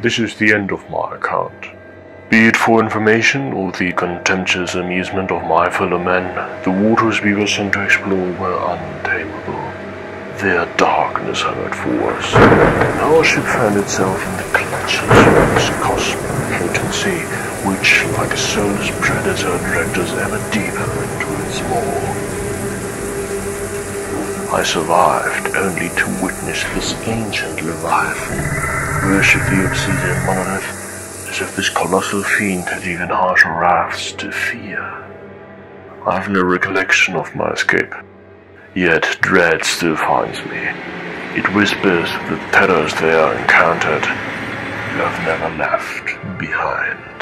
this is the end of my account. Be it for information or the contemptuous amusement of my fellow men, the waters we were sent to explore were untamable. Their darkness hovered for us, and our ship found itself in the clutches of this cosmic potency, which, like a soulless predator, dragged us ever deeper into its maw. I survived only to witness this ancient Leviathan worship the obsidian monolith, as if this colossal fiend had even harsher wraths to fear. I have no recollection of my escape, yet dread still finds me. It whispers of the terrors they are encountered, you have never left behind.